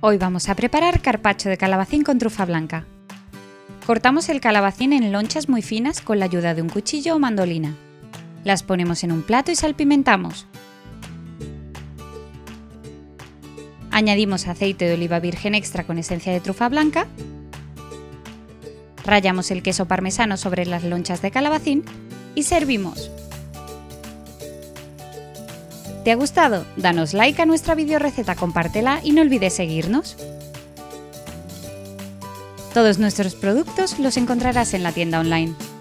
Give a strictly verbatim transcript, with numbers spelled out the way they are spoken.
Hoy vamos a preparar carpaccio de calabacín con trufa blanca. Cortamos el calabacín en lonchas muy finas con la ayuda de un cuchillo o mandolina. Las ponemos en un plato y salpimentamos. Añadimos aceite de oliva virgen extra con esencia de trufa blanca. Rallamos el queso parmesano sobre las lonchas de calabacín y servimos. ¿Te ha gustado? Danos like a nuestra videoreceta, compártela y no olvides seguirnos. Todos nuestros productos los encontrarás en la tienda online.